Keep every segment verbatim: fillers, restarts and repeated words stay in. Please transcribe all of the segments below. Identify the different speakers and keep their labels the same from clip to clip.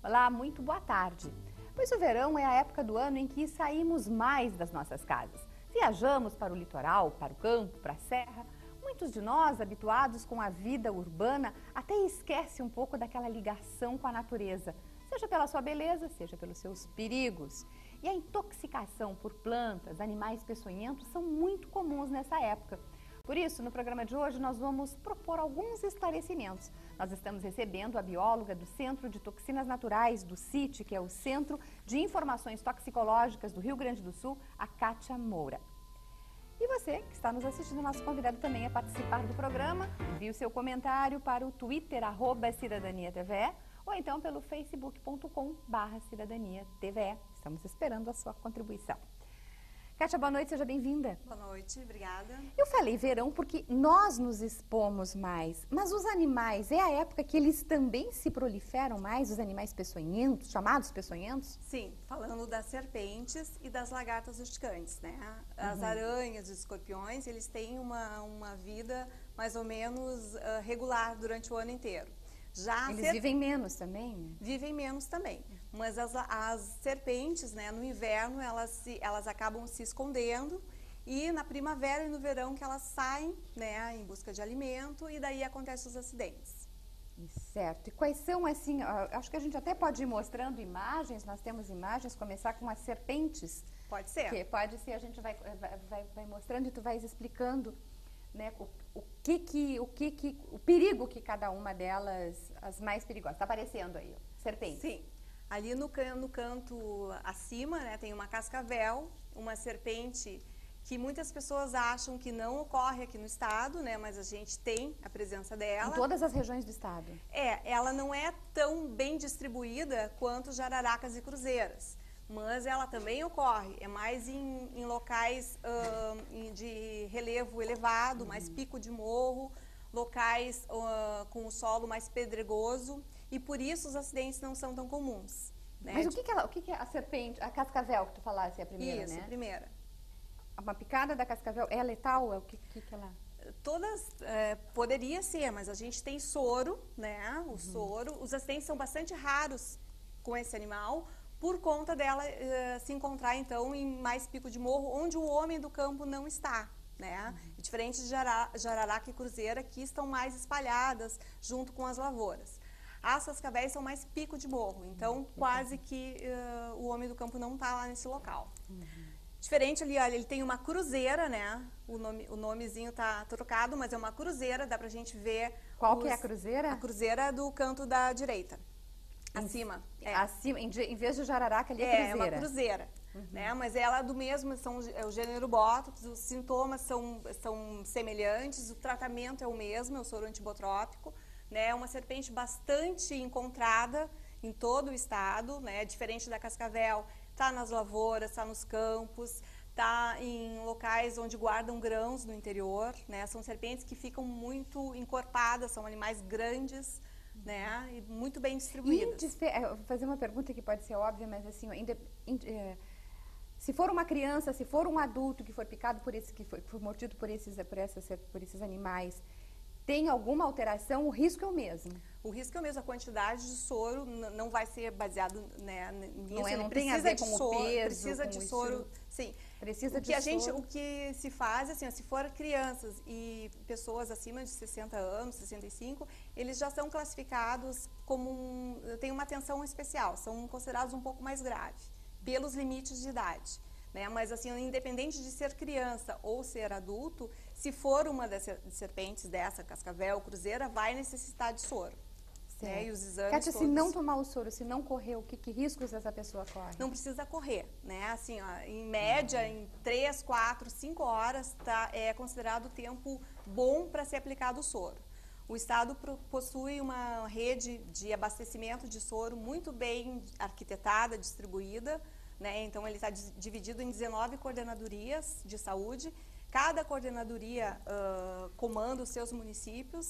Speaker 1: Olá, muito boa tarde. Pois o verão é a época do ano em que saímos mais das nossas casas. Viajamos para o litoral, para o campo, para a serra. Muitos de nós, habituados com a vida urbana, até esquecem um pouco daquela ligação com a natureza, seja pela sua beleza, seja pelos seus perigos. E a intoxicação por plantas, animais peçonhentos são muito comuns nessa época. Por isso, no programa de hoje, nós vamos propor alguns esclarecimentos. Nós estamos recebendo a bióloga do Centro de Toxinas Naturais do C I T, que é o Centro de Informações Toxicológicas do Rio Grande do Sul, a Kátia Moura. E você que está nos assistindo, nosso convidado também a participar do programa, envie o seu comentário para o Twitter, arroba Cidadania T V E, ou então pelo facebook ponto com barra Cidadania T V E. Estamos esperando a sua contribuição. Kátia, boa noite, seja bem-vinda.
Speaker 2: Boa noite, obrigada.
Speaker 1: Eu falei verão porque nós nos expomos mais, mas os animais, é a época que eles também se proliferam mais, os animais peçonhentos, chamados peçonhentos?
Speaker 2: Sim, falando das serpentes e das lagartas urticantes, né? As uhum. aranhas e os escorpiões, eles têm uma, uma vida mais ou menos uh, regular durante o ano inteiro. Já
Speaker 1: eles ser... vivem menos também?
Speaker 2: Vivem menos também. Mas as, as serpentes, né, no inverno, elas, se, elas acabam se escondendo e na primavera e no verão que elas saem, né, em busca de alimento e daí acontecem os acidentes.
Speaker 1: Certo. E quais são, assim, acho que a gente até pode ir mostrando imagens, nós temos imagens, começar com as serpentes.
Speaker 2: Pode ser.
Speaker 1: Que pode ser, a gente vai, vai, vai mostrando e tu vais explicando, né, o, o que que, o que que, o perigo que cada uma delas, as mais perigosas, está aparecendo aí, ó, serpente.
Speaker 2: Sim. Ali no, can, no canto acima, né, tem uma cascavel, uma serpente que muitas pessoas acham que não ocorre aqui no estado, né, mas a gente tem a presença dela.
Speaker 1: Em todas as regiões do estado? É,
Speaker 2: ela não é tão bem distribuída quanto jararacas e cruzeiras, mas ela também ocorre, é mais em, em locais uh, de relevo elevado, uhum. mais pico de morro, locais uh, com o solo mais pedregoso. E por isso os acidentes não são tão comuns. Né?
Speaker 1: Mas o que que, ela, o que que é a serpente, a cascavel que tu falasse é a primeira,
Speaker 2: isso,
Speaker 1: né?
Speaker 2: Isso, a primeira.
Speaker 1: Uma picada da cascavel é letal? É o que, que, que ela...
Speaker 2: Todas, é, poderia ser, mas a gente tem soro, né? O uhum. soro. Os acidentes são bastante raros com esse animal, por conta dela uh, se encontrar, então, em mais pico de morro, onde o homem do campo não está. Né? Uhum. Diferente de jararaca e cruzeira, que estão mais espalhadas junto com as lavouras. As cascavéis são mais pico de morro, então uhum. quase que uh, o homem do campo não está lá nesse local. Uhum. Diferente ali, olha, ele tem uma cruzeira, né? O, nome, o nomezinho tá trocado, mas é uma cruzeira, dá pra gente ver...
Speaker 1: Qual
Speaker 2: os,
Speaker 1: que é a cruzeira?
Speaker 2: A cruzeira do canto da direita, acima.
Speaker 1: É. Acima, em, em vez de jararaca, ali é cruzeira.
Speaker 2: É, é uma cruzeira, uhum. né? Mas ela é do mesmo, são, é o gênero Botox, os sintomas são, são semelhantes, o tratamento é o mesmo, é o soro antibotrópico. É né, uma serpente bastante encontrada em todo o estado, né, diferente da cascavel, está nas lavouras, está nos campos, está em locais onde guardam grãos no interior, né, são serpentes que ficam muito encorpadas, são animais grandes, né, e muito bem distribuídas.
Speaker 1: Vou fazer uma pergunta que pode ser óbvia, mas assim, se for uma criança, se for um adulto que for picado por esse, que foi, foi mordido por esses, por, essas, por esses animais, tem alguma alteração, o risco é o mesmo?
Speaker 2: O risco é o mesmo, a quantidade de soro não vai ser baseado, né, nisso.
Speaker 1: Não, é, não
Speaker 2: tem
Speaker 1: a ver com
Speaker 2: soro,
Speaker 1: o peso,
Speaker 2: precisa
Speaker 1: com
Speaker 2: de
Speaker 1: o
Speaker 2: soro,
Speaker 1: estilo.
Speaker 2: sim.
Speaker 1: Precisa
Speaker 2: o que
Speaker 1: de
Speaker 2: a gente,
Speaker 1: soro.
Speaker 2: O que se faz, assim, ó, se for crianças e pessoas acima de sessenta anos, sessenta e cinco, eles já são classificados como, um, tem uma atenção especial, são considerados um pouco mais graves, pelos limites de idade. Né? Mas, assim, independente de ser criança ou ser adulto, se for uma das serpentes dessa, cascavel, cruzeira, vai necessitar de soro. Né? E os exames
Speaker 1: Kátia,
Speaker 2: todos...
Speaker 1: se não tomar o soro, se não correr, o que, que riscos essa pessoa corre?
Speaker 2: Não precisa correr, né? Assim, ó, em média, uhum. em três, quatro, cinco horas, tá, é considerado tempo bom para ser aplicado o soro. O estado possui uma rede de abastecimento de soro muito bem arquitetada, distribuída, né? Então, ele está dividido em dezenove coordenadorias de saúde. Cada coordenadoria uh, comanda os seus municípios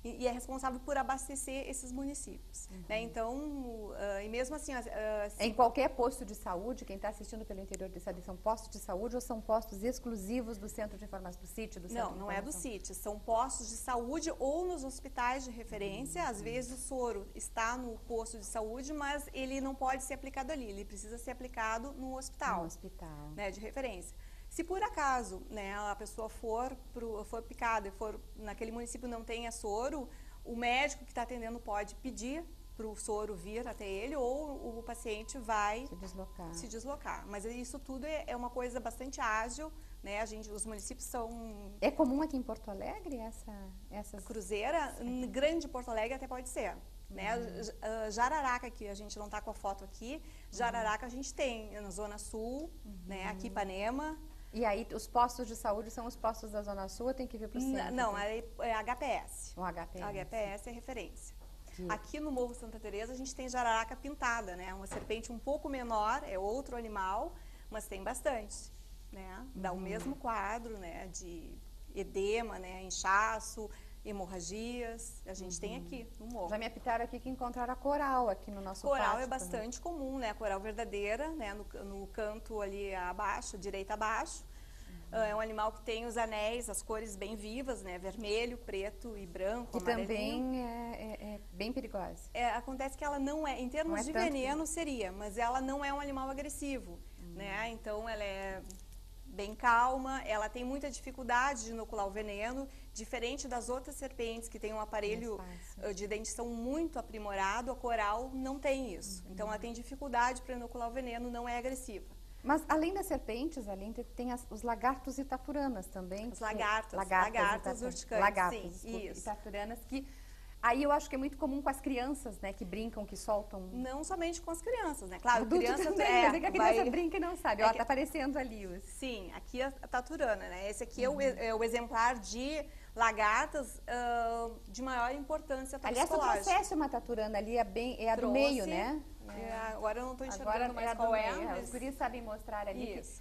Speaker 2: e, e é responsável por abastecer esses municípios. Uhum. Né? Então, uh, e mesmo assim... Uh,
Speaker 1: em qualquer posto de saúde, quem está assistindo pelo interior do estado, são postos de saúde ou são postos exclusivos do Centro de Informação, do sítio? Do
Speaker 2: não, não é do sítio, são postos de saúde ou nos hospitais de referência. Uhum. Às vezes o soro está no posto de saúde, mas ele não pode ser aplicado ali, ele precisa ser aplicado no hospital,
Speaker 1: no hospital.
Speaker 2: Né, de referência. Se por acaso, né, a pessoa for, pro, for picada e for naquele município não tenha soro, o médico que está atendendo pode pedir para o soro vir até ele ou o paciente vai
Speaker 1: se deslocar.
Speaker 2: se deslocar. Mas isso tudo é, é uma coisa bastante ágil, né? A gente, os municípios são...
Speaker 1: É comum aqui em Porto Alegre essa essas...
Speaker 2: Cruzeira? Em grande Porto Alegre até pode ser. Né? Uhum. Jararaca, que a gente não está com a foto aqui, Jararaca a gente tem na Zona Sul, uhum. né? Aqui Ipanema.
Speaker 1: E aí os postos de saúde são os postos da Zona Sul ou tem que vir para o centro?
Speaker 2: Não, é, é H P S.
Speaker 1: O H P S.
Speaker 2: H P S é referência. Que... Aqui no Morro Santa Teresa a gente tem jararaca pintada, né? Uma serpente um pouco menor, é outro animal, mas tem bastante, né? Dá uhum. o mesmo quadro, né? De edema, né? Inchaço, hemorragias, a gente uhum. tem aqui no morro.
Speaker 1: Já me apitaram aqui que encontraram a coral aqui no nosso
Speaker 2: Coral
Speaker 1: pátio
Speaker 2: é bastante também. Comum, né? A coral verdadeira, né? No, no canto ali abaixo, direita abaixo. Uhum. É um animal que tem os anéis, as cores bem vivas, né? Vermelho, preto e branco,
Speaker 1: que também é, é, é bem perigosa.
Speaker 2: É, acontece que ela não é, em termos é de veneno que... seria, mas ela não é um animal agressivo, uhum. né? Então ela é bem calma, ela tem muita dificuldade de inocular o veneno, diferente das outras serpentes que tem um aparelho de dentição muito aprimorado, a coral não tem isso. Uhum. Então ela tem dificuldade para inocular o veneno, não é agressiva.
Speaker 1: Mas além das serpentes, além de, tem as, os lagartos e taturanas também.
Speaker 2: As lagartas,
Speaker 1: lagartas,
Speaker 2: lagartas urticantes,
Speaker 1: lagartos,
Speaker 2: sim,
Speaker 1: isso. E taturanas que... Aí eu acho que é muito comum com as crianças, né, que brincam, que soltam...
Speaker 2: Não somente com as crianças, né? Claro, criança
Speaker 1: também,
Speaker 2: é,
Speaker 1: mas é que a criança
Speaker 2: vai...
Speaker 1: brinca e não sabe.
Speaker 2: É
Speaker 1: Ó,
Speaker 2: que...
Speaker 1: tá aparecendo ali os...
Speaker 2: Sim, aqui é a taturana, né? Esse aqui uhum. é, o, é o exemplar de lagartas uh, de maior importância toxicológica.
Speaker 1: Aliás, tu trouxesse uma taturana ali, é, bem, é a do meio, né?
Speaker 2: É, agora eu não estou enxergando
Speaker 1: agora
Speaker 2: mais
Speaker 1: é
Speaker 2: qual é.
Speaker 1: Mas... Os guris sabem mostrar ali.
Speaker 2: Isso.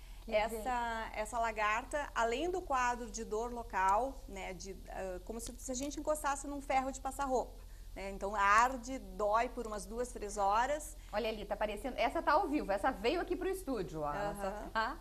Speaker 2: Essa, essa lagarta, além do quadro de dor local, né, de, uh, como se, se a gente encostasse num ferro de passar roupa. Né, então arde, dói por umas duas, três horas.
Speaker 1: Olha ali, tá aparecendo. Essa tá ao vivo, essa veio aqui pro estúdio. Ó,
Speaker 2: uhum.
Speaker 1: essa, tá?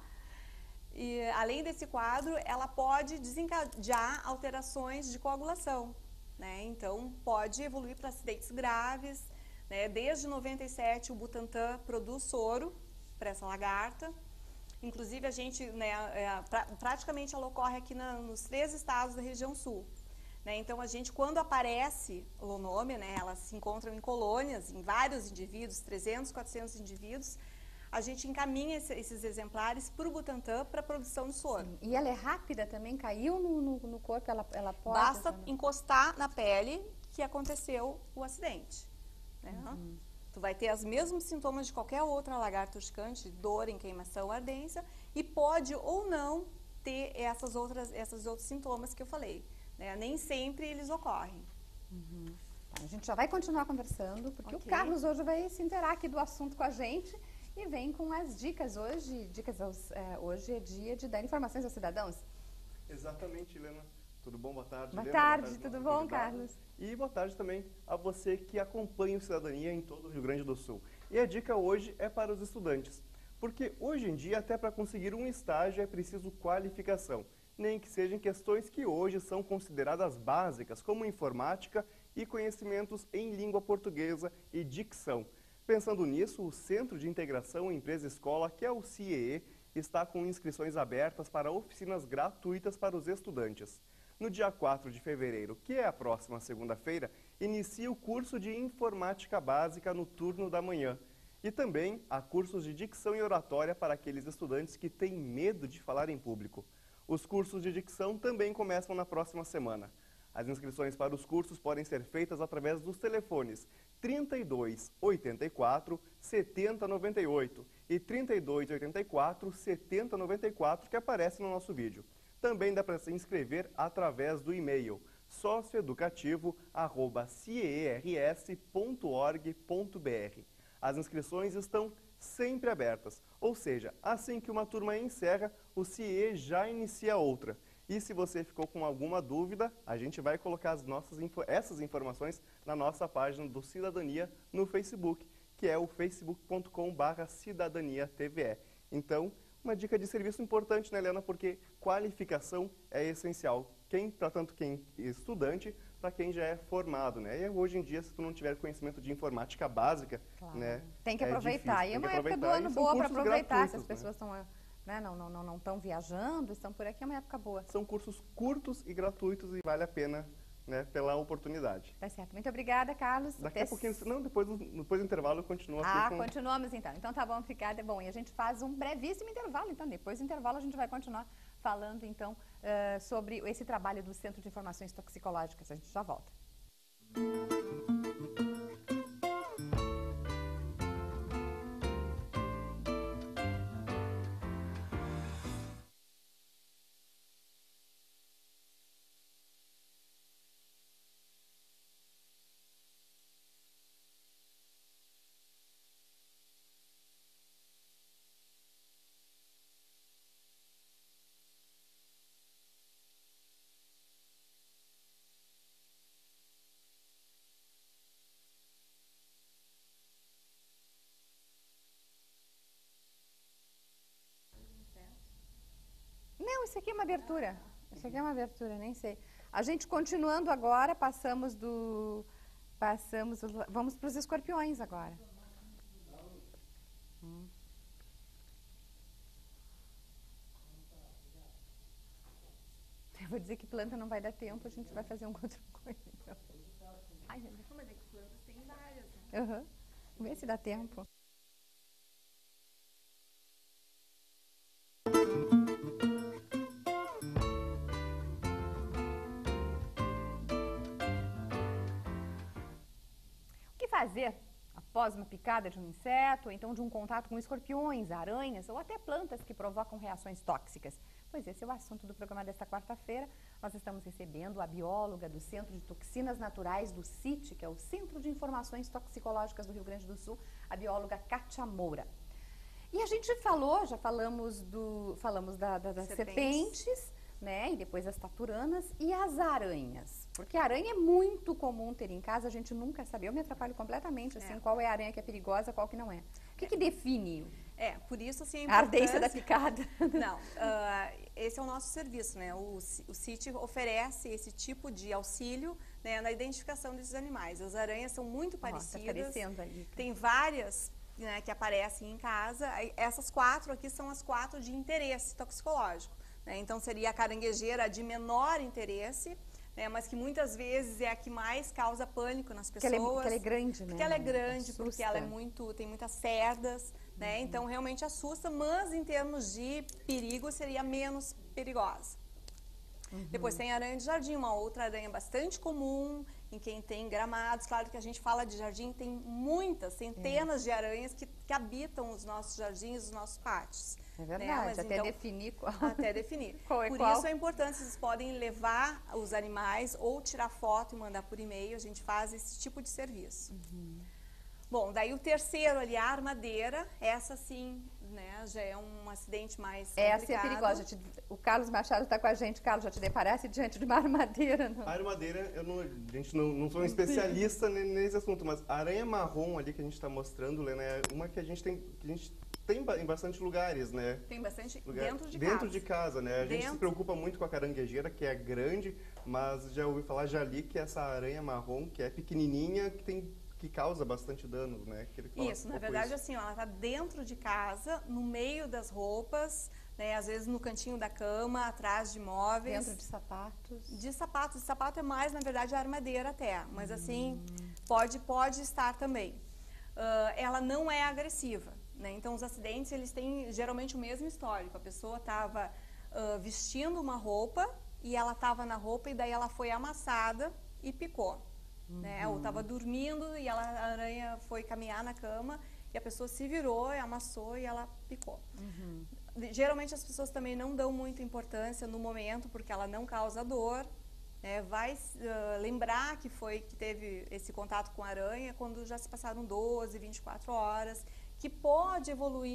Speaker 2: E além desse quadro, ela pode desencadear alterações de coagulação. Né, então pode evoluir para acidentes graves. Né, desde noventa e sete o Butantan produz soro para essa lagarta. Inclusive, a gente, né, é, pra, praticamente ela ocorre aqui na, nos três estados da região sul. Né? Então, a gente, quando aparece o nome, né, elas se encontram em colônias, em vários indivíduos, trezentos, quatrocentos indivíduos, a gente encaminha esse, esses exemplares para o Butantan para a produção de soro.
Speaker 1: Sim. E ela é rápida também? Caiu no, no, no corpo, ela, ela pode...
Speaker 2: Basta também encostar na pele que aconteceu o acidente. Né? Uhum. Tu vai ter os mesmos sintomas de qualquer outra lagarta urticante, dor, em queimação, ardência, e pode ou não ter essas outras, esses outros sintomas que eu falei. Né? Nem sempre eles ocorrem.
Speaker 1: Uhum. Tá, a gente já vai continuar conversando, porque okay. o Carlos hoje vai se inteirar aqui do assunto com a gente e vem com as dicas hoje. Dicas aos, é, hoje é dia de dar informações aos cidadãos.
Speaker 3: Exatamente, Helena. Tudo bom? Boa tarde,
Speaker 1: Boa
Speaker 3: Helena.
Speaker 1: tarde,
Speaker 3: Boa tarde,
Speaker 1: tudo bom, convidado. Carlos?
Speaker 3: E boa tarde também a você que acompanha o Cidadania em todo o Rio Grande do Sul. E a dica hoje é para os estudantes, porque hoje em dia até para conseguir um estágio é preciso qualificação, nem que sejam questões que hoje são consideradas básicas, como informática e conhecimentos em língua portuguesa e dicção. Pensando nisso, o Centro de Integração Empresa-Escola, que é o C I E E, está com inscrições abertas para oficinas gratuitas para os estudantes. No dia quatro de fevereiro, que é a próxima segunda-feira, inicia o curso de Informática Básica no turno da manhã. E também há cursos de dicção e oratória para aqueles estudantes que têm medo de falar em público. Os cursos de dicção também começam na próxima semana. As inscrições para os cursos podem ser feitas através dos telefones trinta e dois, oitenta e quatro, setenta, noventa e oito e trinta e dois, oitenta e quatro, setenta, noventa e quatro que aparece no nosso vídeo. Também dá para se inscrever através do e-mail socioeducativo arroba ciers ponto org ponto br. As inscrições estão sempre abertas, ou seja, assim que uma turma encerra, o C I E já inicia outra. E se você ficou com alguma dúvida, a gente vai colocar as nossas info essas informações na nossa página do Cidadania no Facebook, que é o facebook ponto com barra cidadania T V E. Então, uma dica de serviço importante, né, Helena? Porque qualificação é essencial, quem, para tanto quem é estudante, para quem já é formado, né? E hoje em dia, se tu não tiver conhecimento de informática básica, claro, né?
Speaker 1: Tem que
Speaker 3: é
Speaker 1: aproveitar.
Speaker 3: Difícil,
Speaker 1: e é uma
Speaker 3: época
Speaker 1: do ano boa para aproveitar, se as
Speaker 3: né?
Speaker 1: pessoas estão, né, não não não não estão viajando, estão por aqui, é uma época boa.
Speaker 3: São cursos curtos e gratuitos e vale a pena, né, pela oportunidade.
Speaker 1: Tá certo. Muito obrigada, Carlos.
Speaker 3: Daqui a pouquinho, não, depois do, depois do intervalo eu continuo aqui
Speaker 1: Ah,
Speaker 3: com...
Speaker 1: continuamos então. Então tá bom, obrigada. Bom, e a gente faz um brevíssimo intervalo, então depois do intervalo a gente vai continuar falando então uh, sobre esse trabalho do Centro de Informações Toxicológicas. A gente já volta. Não, isso aqui é uma abertura. Isso aqui é uma abertura, nem sei. A gente continuando agora, passamos do... Passamos... Vamos para os escorpiões agora. Hum. Eu vou dizer que planta não vai dar tempo, a gente vai fazer uma outra coisa. Então. Ai, meu Deus.
Speaker 2: Mas é que plantas tem várias.
Speaker 1: Uhum. Vamos ver se dá tempo. O que fazer após uma picada de um inseto, ou então de um contato com escorpiões, aranhas ou até plantas que provocam reações tóxicas? Pois esse é o assunto do programa desta quarta-feira. Nós estamos recebendo a bióloga do Centro de Toxinas Naturais do C I T, que é o Centro de Informações Toxicológicas do Rio Grande do Sul, a bióloga Kátia Moura. E a gente falou, já falamos, do, falamos da, da, das serpentes, serpentes, né? E depois as taturanas e as aranhas. Porque a aranha é muito comum ter em casa, a gente nunca sabe. Eu me atrapalho completamente, assim, é. qual é a aranha que é perigosa, qual que não é. O que, é. que define?
Speaker 2: É, por isso assim
Speaker 1: a ardência da picada.
Speaker 2: Não, uh, esse é o nosso serviço, né? O, o C I T oferece esse tipo de auxílio, né, na identificação desses animais. As aranhas são muito parecidas.
Speaker 1: Oh, tá aparecendo ali.
Speaker 2: Tem várias, né, que aparecem em casa. Essas quatro aqui são as quatro de interesse toxicológico, né? Então seria a caranguejeira de menor interesse, né, mas que muitas vezes é a que mais causa pânico nas pessoas.
Speaker 1: Porque ela é, porque ela é grande, né?
Speaker 2: Porque ela é grande,
Speaker 1: assusta.
Speaker 2: Porque ela é muito, tem muitas cerdas, né? Uhum. Então realmente assusta, mas em termos de perigo seria menos perigosa. Uhum. Depois tem a aranha de jardim, uma outra aranha bastante comum em quem tem gramados. Claro que a gente fala de jardim, tem muitas, centenas é. de aranhas que, que habitam os nossos jardins, os nossos pátios.
Speaker 1: É verdade,
Speaker 2: né?
Speaker 1: até
Speaker 2: então,
Speaker 1: definir qual.
Speaker 2: Até definir.
Speaker 1: qual é
Speaker 2: por
Speaker 1: qual?
Speaker 2: isso é importante, vocês podem levar os animais ou tirar foto e mandar por e-mail, a gente faz esse tipo de serviço. Uhum. Bom, daí o terceiro ali, a armadeira, essa sim, né, já é um acidente mais complicado.
Speaker 1: Essa é perigosa. Te, o Carlos Machado está com a gente. Carlos, já te deparasse diante de uma armadeira? Não?
Speaker 3: A armadeira, eu não, a gente não, não sou um especialista nesse assunto, mas a aranha marrom ali que a gente está mostrando, Lena, é uma que a gente tem, que a gente tem em bastante lugares, né?
Speaker 2: Tem bastante
Speaker 3: Lugar,
Speaker 2: dentro de
Speaker 3: dentro
Speaker 2: casa.
Speaker 3: de casa, né? A
Speaker 2: dentro...
Speaker 3: gente se preocupa muito com a caranguejeira, que é grande, mas já ouvi falar, já li que essa aranha marrom, que é pequenininha, que tem... que causa bastante danos, né?
Speaker 2: Isso, na verdade, isso. assim, ó, ela está dentro de casa, no meio das roupas, né? Às vezes no cantinho da cama, atrás de móveis.
Speaker 1: Dentro de sapatos.
Speaker 2: De sapatos. De sapato é mais, na verdade, a armadeira até, mas hum. assim, pode, pode estar também. Uh, ela não é agressiva, né? Então, os acidentes, eles têm geralmente o mesmo histórico. A pessoa estava uh, vestindo uma roupa e ela estava na roupa e daí ela foi amassada e picou. Uhum. Né? Ou estava dormindo e ela, a aranha foi caminhar na cama e a pessoa se virou, amassou e ela picou. Uhum. Geralmente as pessoas também não dão muita importância no momento porque ela não causa dor, né? Vai uh, lembrar que foi que teve esse contato com a aranha quando já se passaram doze, vinte e quatro horas, que pode evoluir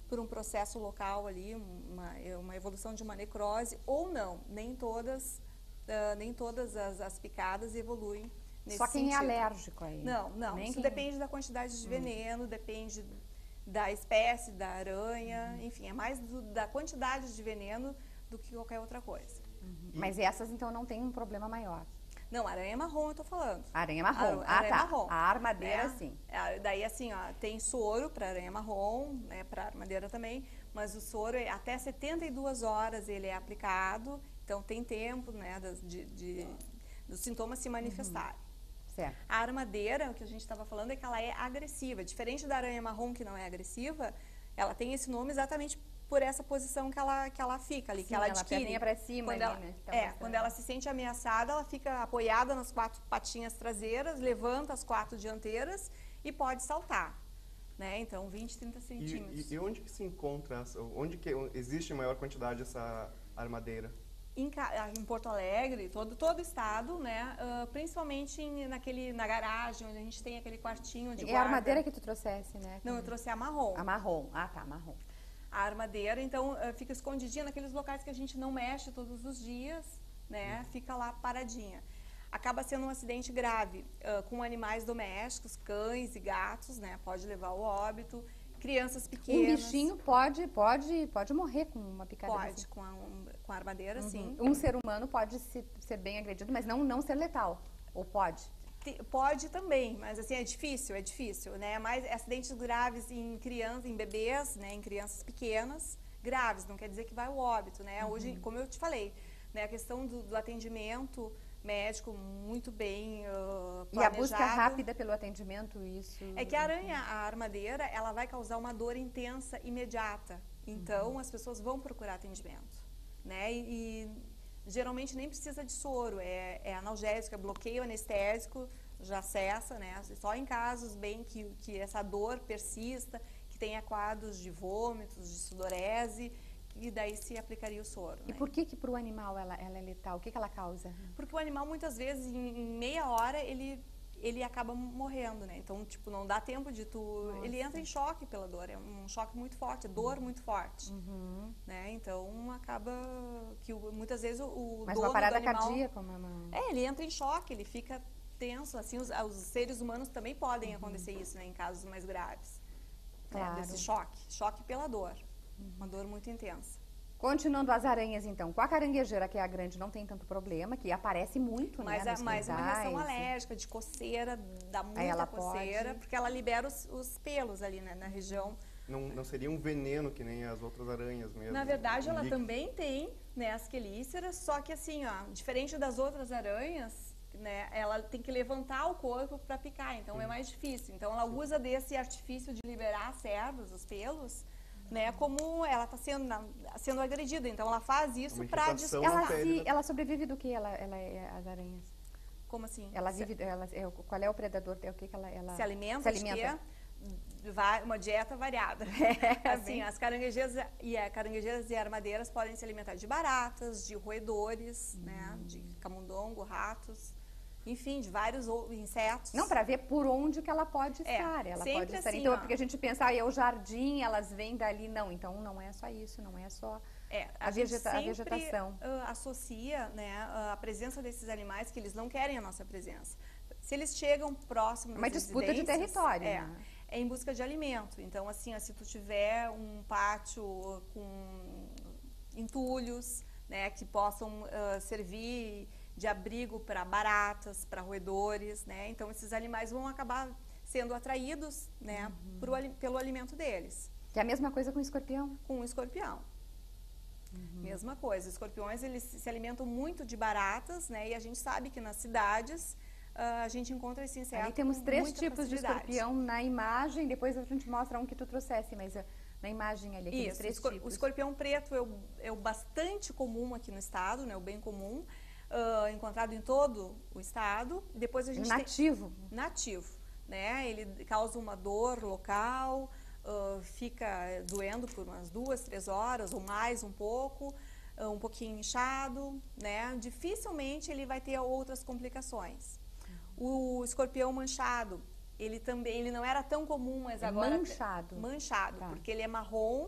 Speaker 2: por um processo local ali, uma, uma evolução de uma necrose, ou não. Nem todas, uh, nem todas as, as picadas evoluem nesse
Speaker 1: Só quem
Speaker 2: sentido.
Speaker 1: é alérgico aí?
Speaker 2: Não, não.
Speaker 1: Nem
Speaker 2: Isso
Speaker 1: quem...
Speaker 2: depende da quantidade de veneno, hum. depende da espécie, da aranha, uhum. enfim, é mais do, da quantidade de veneno do que qualquer outra coisa.
Speaker 1: Uhum. Mas essas, então, não tem um problema maior?
Speaker 2: Não, aranha marrom eu tô falando.
Speaker 1: Aranha marrom.
Speaker 2: A,
Speaker 1: ah,
Speaker 2: aranha
Speaker 1: tá.
Speaker 2: marrom.
Speaker 1: A armadeira,
Speaker 2: é,
Speaker 1: sim.
Speaker 2: É, daí, assim, ó, tem soro para aranha marrom, né, para armadeira também, mas o soro, até setenta e duas horas ele é aplicado, então tem tempo, né, das, de, de, dos sintomas se manifestarem.
Speaker 1: Uhum. Certo.
Speaker 2: A armadeira, o que a gente estava falando, é que ela é agressiva. Diferente da aranha marrom, que não é agressiva, ela tem esse nome exatamente por essa posição que ela, que ela fica ali,
Speaker 1: Sim,
Speaker 2: que ela
Speaker 1: ela
Speaker 2: adquire.
Speaker 1: para cima
Speaker 2: quando
Speaker 1: ali,
Speaker 2: ela,
Speaker 1: né, que tá
Speaker 2: é,
Speaker 1: mostrando.
Speaker 2: quando ela se sente ameaçada, ela fica apoiada nas quatro patinhas traseiras, levanta as quatro dianteiras e pode saltar. Né? Então, vinte, trinta centímetros.
Speaker 3: E, e, e onde que se encontra, onde que existe maior quantidade essa armadeira?
Speaker 2: Em, em Porto Alegre, todo todo o estado, né? Uh, principalmente em, naquele, na garagem, onde a gente tem aquele quartinho de
Speaker 1: guarda. É a armadeira que tu trouxesse, né?
Speaker 2: Não, eu trouxe a marrom.
Speaker 1: A marrom, ah tá, marrom.
Speaker 2: A armadeira, então, uh, fica escondidinha naqueles locais que a gente não mexe todos os dias, né? Hum. Fica lá paradinha. Acaba sendo um acidente grave, uh, com animais domésticos, cães e gatos, né? Pode levar ao óbito. Crianças pequenas.
Speaker 1: Um bichinho pode, pode, pode morrer com uma picada.
Speaker 2: Pode,
Speaker 1: desse.
Speaker 2: com a, um, com a armadeira,
Speaker 1: uhum.
Speaker 2: sim.
Speaker 1: Um ser humano pode se, ser bem agredido, mas não, não ser letal. Ou pode?
Speaker 2: Pode também, mas assim, é difícil, é difícil, né? Mas acidentes graves em crianças, em bebês, né? Em crianças pequenas, graves, não quer dizer que vai ao óbito, né? Uhum. Hoje, como eu te falei, né? A questão do, do atendimento médico muito bem uh, planejado.
Speaker 1: E a busca rápida pelo atendimento, isso...
Speaker 2: É que a aranha, a armadeira, ela vai causar uma dor intensa, imediata. Então, uhum. as pessoas vão procurar atendimento, né? E, e geralmente nem precisa de soro, é, é analgésico, é bloqueio anestésico, já cessa, né? Só em casos bem que, que essa dor persista, que tenha quadros de vômitos, de sudorese, e daí se aplicaria o soro.
Speaker 1: E
Speaker 2: né?
Speaker 1: por que que para o animal ela, ela é letal? O que que ela causa?
Speaker 2: Porque o animal, muitas vezes, em, em meia hora, ele, ele acaba morrendo, né? Então, tipo, não dá tempo de tu... Nossa. Ele entra em choque pela dor, é um choque muito forte, dor uhum. muito forte, uhum. né? Então, acaba que o, muitas vezes o, o
Speaker 1: Mas
Speaker 2: dono
Speaker 1: uma parada
Speaker 2: do animal...
Speaker 1: cardíaca, uma...
Speaker 2: É, ele entra em choque, ele fica tenso, assim, os, os seres humanos também podem uhum. acontecer isso, né? Em casos mais graves. Claro. Né? Desse choque, choque pela dor. Uma dor muito intensa.
Speaker 1: Continuando as aranhas, então. Com a caranguejeira, que é a grande, não tem tanto problema, que aparece muito,
Speaker 2: mas,
Speaker 1: né?
Speaker 2: Mas mais uma reação alérgica, de coceira, dá muita
Speaker 1: ela
Speaker 2: coceira,
Speaker 1: pode...
Speaker 2: porque ela libera os, os pelos ali, né, na região.
Speaker 3: Não, não seria um veneno que nem as outras aranhas mesmo?
Speaker 2: Na verdade,
Speaker 3: um
Speaker 2: ela
Speaker 3: líquido.
Speaker 2: também tem, né, as quelíceras, só que assim, ó, diferente das outras aranhas, né, ela tem que levantar o corpo para picar, então hum. é mais difícil. Então ela usa desse artifício de liberar as cerdas, os pelos, né, como ela está sendo, sendo agredida, então ela faz isso para disfarçar.
Speaker 1: Ela, se, ela sobrevive do que, ela, ela é, as aranhas?
Speaker 2: Como assim?
Speaker 1: Ela vive, ela, é, qual é o predador, é o que, que ela, ela...
Speaker 2: Se alimenta,
Speaker 1: se alimenta.
Speaker 2: Vai, uma dieta variada. É, assim, as caranguejeiras e, a, caranguejeiras e armadeiras podem se alimentar de baratas, de roedores, hum. né, de camundongo, ratos... Enfim, de vários insetos.
Speaker 1: Não, para ver por onde que ela pode
Speaker 2: é,
Speaker 1: estar. Ela
Speaker 2: sempre
Speaker 1: pode estar.
Speaker 2: Assim,
Speaker 1: então,
Speaker 2: ó,
Speaker 1: é porque a gente pensa, ah, é o jardim, elas vêm dali. Não, então não é só isso, não é só
Speaker 2: é, a,
Speaker 1: a, vegeta
Speaker 2: a
Speaker 1: vegetação.
Speaker 2: Uh, associa, né, a presença desses animais que eles não querem a nossa presença. Se eles chegam próximo das
Speaker 1: uma disputa de território.
Speaker 2: É,
Speaker 1: né?
Speaker 2: é em busca de alimento. Então, assim, se tu tiver um pátio com entulhos, né, que possam uh, servir de abrigo para baratas, para roedores, né? Então esses animais vão acabar sendo atraídos, né, uhum. pro, pelo alimento deles.
Speaker 1: Que é a mesma coisa com o escorpião?
Speaker 2: Com o escorpião. Uhum. Mesma coisa. Os escorpiões, eles se alimentam muito de baratas, né? E a gente sabe que nas cidades uh, a gente encontra esse inseto.
Speaker 1: Ali temos três
Speaker 2: muita
Speaker 1: tipos
Speaker 2: facilidade.
Speaker 1: de escorpião na imagem, depois a gente mostra um que tu trouxesse, mas uh, na imagem ali, aqueles
Speaker 2: Isso,
Speaker 1: três
Speaker 2: escor
Speaker 1: tipos.
Speaker 2: O escorpião preto é o, é o bastante comum aqui no estado, né? O bem comum. Uh, encontrado em todo o estado. Depois a gente
Speaker 1: nativo.
Speaker 2: Tem, nativo, né? Ele causa uma dor local, uh, fica doendo por umas duas, três horas ou mais um pouco, uh, um pouquinho inchado, né? Dificilmente ele vai ter outras complicações. O escorpião manchado, ele também, ele não era tão comum, mas
Speaker 1: é
Speaker 2: agora...
Speaker 1: manchado.
Speaker 2: Manchado,
Speaker 1: tá.
Speaker 2: porque ele é marrom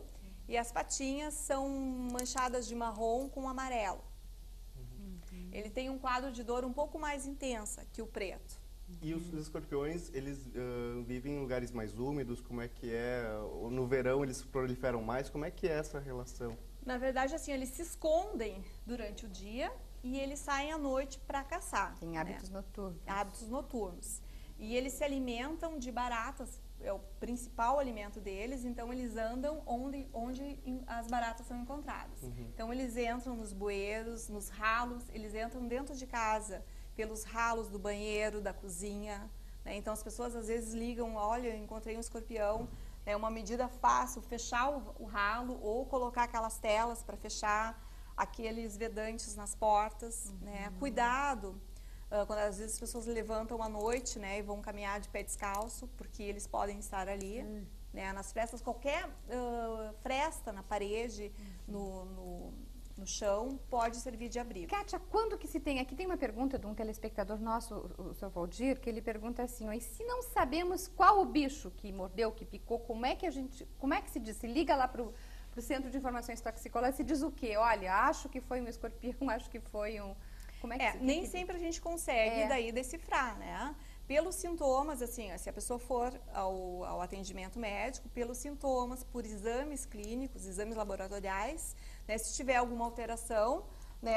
Speaker 2: e as patinhas são manchadas de marrom com amarelo.
Speaker 3: Uhum.
Speaker 2: Ele tem um quadro de dor um pouco mais intensa que o preto.
Speaker 3: E os escorpiões, eles uh, vivem em lugares mais úmidos? Como é que é? No verão eles proliferam mais? Como é que é essa relação?
Speaker 2: Na verdade, assim, eles se escondem durante o dia e eles saem à noite para caçar.
Speaker 1: Tem hábitos
Speaker 2: né?
Speaker 1: noturnos.
Speaker 2: Hábitos noturnos. E eles se alimentam de baratas, é o principal alimento deles, então eles andam onde, onde as baratas são encontradas.
Speaker 3: Uhum.
Speaker 2: Então eles entram nos bueiros, nos ralos, eles entram dentro de casa, pelos ralos do banheiro, da cozinha. Né? Então as pessoas às vezes ligam, olha, encontrei um escorpião, é uma medida fácil, fechar o, o ralo ou colocar aquelas telas para fechar aqueles vedantes nas portas. Uhum. Né? Cuidado! Uh, quando às vezes as pessoas levantam à noite, né, e vão caminhar de pé descalço, porque eles podem estar ali, hum. né, nas frestas, qualquer uh, fresta na parede, uhum. no, no, no chão, pode servir de abrigo.
Speaker 1: Kátia, quando que se tem, aqui tem uma pergunta de um telespectador nosso, o, o seu Valdir, que ele pergunta assim, ó, e se não sabemos qual o bicho que mordeu, que picou, como é que a gente, como é que se diz? Se liga lá pro, pro Centro de Informações Toxicológicas, se diz o quê? Olha, acho que foi um escorpião, acho que foi um... Como é que
Speaker 2: é,
Speaker 1: se,
Speaker 2: nem
Speaker 1: que,
Speaker 2: sempre a gente consegue
Speaker 1: é.
Speaker 2: daí decifrar, né? Pelos sintomas, assim, se a pessoa for ao, ao atendimento médico, pelos sintomas, por exames clínicos, exames laboratoriais, né? Se tiver alguma alteração, né,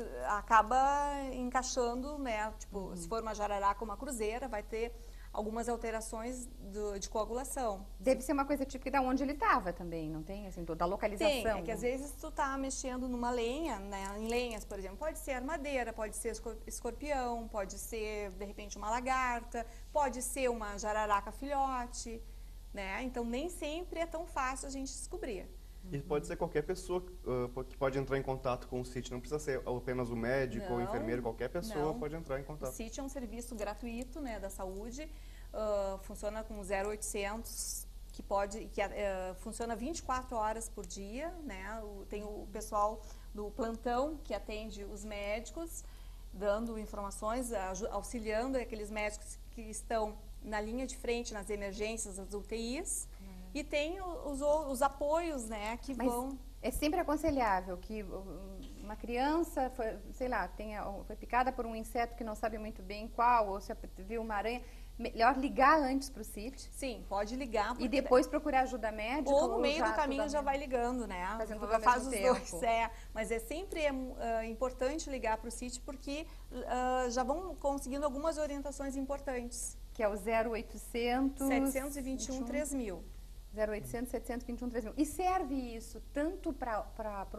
Speaker 2: acaba encaixando, né? Tipo, uhum. se for uma jararaca ou uma cruzeira, vai ter algumas alterações do, de coagulação.
Speaker 1: Deve ser uma coisa típica de onde ele estava também, não tem? Assim, da localização.
Speaker 2: Tem, é que às vezes tu tá mexendo numa lenha, né, em lenhas, por exemplo, pode ser armadeira, pode ser escorpião, pode ser, de repente, uma lagarta, pode ser uma jararaca filhote, né? Então, nem sempre é tão fácil a gente descobrir.
Speaker 3: E pode ser qualquer pessoa uh, que pode entrar em contato com o C I T, não precisa ser apenas o médico
Speaker 2: não,
Speaker 3: ou o enfermeiro, qualquer pessoa
Speaker 2: não.
Speaker 3: pode entrar em contato.
Speaker 2: O C I T é um serviço gratuito, né, da saúde, uh, funciona com zero oitocentos, que, pode, que uh, funciona vinte e quatro horas por dia, né, o, tem o pessoal do plantão que atende os médicos, dando informações, auxiliando aqueles médicos que estão na linha de frente, nas emergências, nas U T Is, e tem os, os apoios, né, que
Speaker 1: Mas
Speaker 2: vão...
Speaker 1: é sempre aconselhável que uma criança, foi, sei lá, tenha, foi picada por um inseto que não sabe muito bem qual, ou se viu uma aranha, melhor ligar antes para o C I T?
Speaker 2: Sim, pode ligar.
Speaker 1: E depois procurar ajuda médica?
Speaker 2: Ou no meio
Speaker 1: já,
Speaker 2: do caminho já vai ligando, né?
Speaker 1: Fazendo tudo ao
Speaker 2: Faz
Speaker 1: mesmo
Speaker 2: os
Speaker 1: tempo.
Speaker 2: dois, é. Mas é sempre é, uh, importante ligar para o C I T porque uh, já vão conseguindo algumas orientações importantes.
Speaker 1: Que é o zero oitocentos...
Speaker 2: setecentos e vinte e um, três mil.
Speaker 1: zero oitocentos, setecentos e vinte e um, três mil. E serve isso tanto para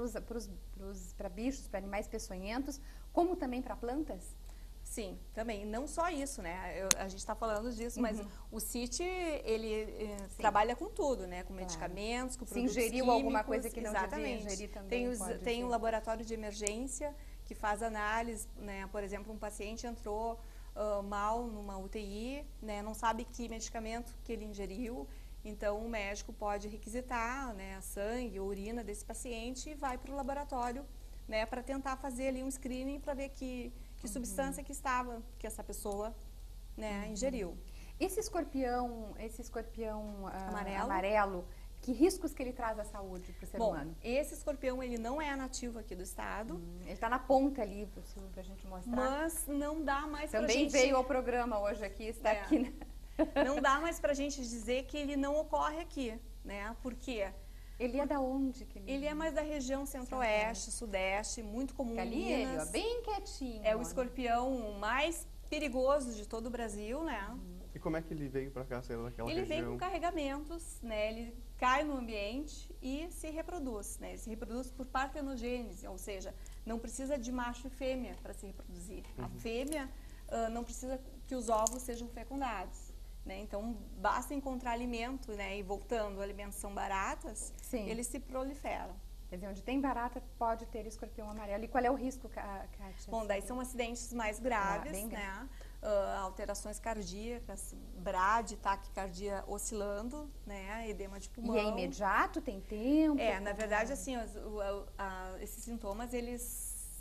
Speaker 1: bichos, para animais peçonhentos, como também para plantas?
Speaker 2: Sim, também. Não só isso, né? Eu, a gente está falando disso, uhum. mas o C I T, ele eh, trabalha com tudo, né? Com claro. medicamentos, com produtos
Speaker 1: Se ingeriu
Speaker 2: químicos,
Speaker 1: alguma coisa que não
Speaker 2: exatamente.
Speaker 1: devia ingerir também
Speaker 2: Tem, os,
Speaker 1: pode
Speaker 2: tem
Speaker 1: ser.
Speaker 2: um laboratório de emergência que faz análise, né? Por exemplo, um paciente entrou uh, mal numa U T I, né? Não sabe que medicamento que ele ingeriu. Então, o médico pode requisitar, né, sangue ou urina desse paciente e vai para o laboratório, né, para tentar fazer ali um screening para ver que, que uhum. substância que estava, que essa pessoa, né, uhum. ingeriu.
Speaker 1: Esse escorpião, esse escorpião uh,
Speaker 2: amarelo.
Speaker 1: amarelo, que riscos que ele traz à saúde para o ser
Speaker 2: Bom,
Speaker 1: humano?
Speaker 2: Esse escorpião, ele não é nativo aqui do estado. Hum,
Speaker 1: ele está na ponta ali, para a gente mostrar.
Speaker 2: Mas não dá mais para
Speaker 1: Também
Speaker 2: gente...
Speaker 1: veio ao programa hoje aqui, está
Speaker 2: é.
Speaker 1: aqui, né?
Speaker 2: Não dá mais pra gente dizer que ele não ocorre aqui, né? Por quê?
Speaker 1: Ele é da onde? Que ele...
Speaker 2: ele é mais da região centro-oeste, sudeste, muito comum em
Speaker 1: ali
Speaker 2: Minas.
Speaker 1: ele, ó, bem quietinho.
Speaker 2: É o escorpião mais perigoso de todo o Brasil, né?
Speaker 3: Uhum. E como é que ele veio pra cá, saiu daquela
Speaker 2: ele
Speaker 3: região?
Speaker 2: Ele vem com carregamentos, né? Ele cai no ambiente e se reproduz, né? Ele se reproduz por partenogênese, ou seja, não precisa de macho e fêmea para se reproduzir. Uhum. A fêmea uh, não precisa que os ovos sejam fecundados. Né? Então, basta encontrar alimento, né? E voltando, alimentos são baratas, Sim. eles se proliferam.
Speaker 1: Quer dizer, onde tem barata, pode ter escorpião amarelo. E qual é o risco, Kátia?
Speaker 2: Bom, daí são acidentes mais graves, ah, né? Uh, alterações cardíacas, brade, taquicardia oscilando, né? Edema de pulmão.
Speaker 1: E é imediato? Tem tempo?
Speaker 2: É, na verdade, assim, os, o, a, esses sintomas, eles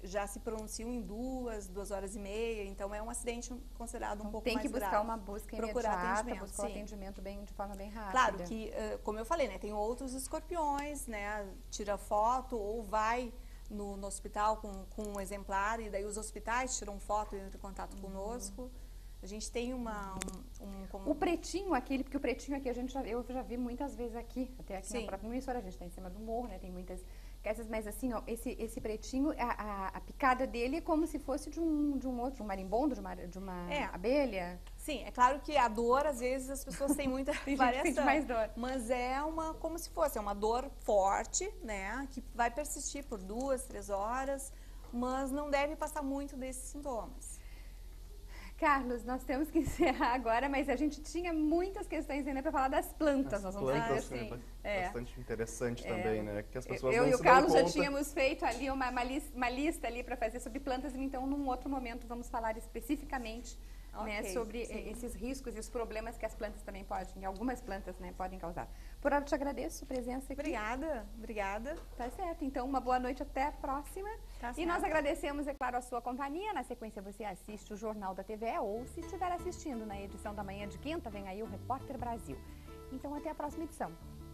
Speaker 2: já se pronunciam em duas, duas horas e meia, então é um acidente considerado um
Speaker 1: Então,
Speaker 2: pouco
Speaker 1: tem
Speaker 2: mais
Speaker 1: que buscar
Speaker 2: grave.
Speaker 1: uma busca
Speaker 2: Procurar
Speaker 1: imediata,
Speaker 2: atendimento,
Speaker 1: buscar o
Speaker 2: sim.
Speaker 1: atendimento bem, de forma bem rápida.
Speaker 2: Claro que, uh, como eu falei, né, tem outros escorpiões, né, tira foto ou vai no, no hospital com, com um exemplar e daí os hospitais tiram foto e entram em contato uhum. conosco. A gente tem uma... Um, um, como...
Speaker 1: O pretinho aquele, porque o pretinho aqui a gente já, eu já vi muitas vezes aqui, até aqui
Speaker 2: Sim.
Speaker 1: na própria emissora, a gente está em cima do morro, né, tem muitas... Essas, mas assim, ó, esse, esse pretinho, a, a, a picada dele é como se fosse de um, de um outro, de um marimbondo, de uma, de uma
Speaker 2: é.
Speaker 1: abelha.
Speaker 2: Sim, é claro que a dor, às vezes, as pessoas têm muita
Speaker 1: tem
Speaker 2: variação.
Speaker 1: gente que sente mais dor.
Speaker 2: Mas é uma, como se fosse, é uma dor forte, né, que vai persistir por duas, três horas, mas não deve passar muito desses sintomas.
Speaker 1: Carlos, nós temos que encerrar agora, mas a gente tinha muitas questões ainda para falar das plantas.
Speaker 3: As
Speaker 1: nós vamos
Speaker 3: plantas
Speaker 1: falar assim.
Speaker 3: é bastante é. interessante também, é. né? Que as pessoas
Speaker 1: eu
Speaker 3: não
Speaker 1: e o
Speaker 3: se
Speaker 1: Carlos
Speaker 3: dão
Speaker 1: já
Speaker 3: conta.
Speaker 1: tínhamos feito ali uma, uma, lista, uma lista ali para fazer sobre plantas, então num outro momento vamos falar especificamente okay, né, sobre sim. esses riscos e os problemas que as plantas também podem, algumas plantas, né, podem causar. Por hora eu te agradeço a presença aqui.
Speaker 2: Obrigada, obrigada.
Speaker 1: Tá certo, então uma boa noite, até a próxima.
Speaker 2: Tá
Speaker 1: e nós agradecemos, é claro, a sua companhia. Na sequência você assiste o Jornal da T V E ou se estiver assistindo na edição da manhã de quinta, vem aí o Repórter Brasil. Então até a próxima edição.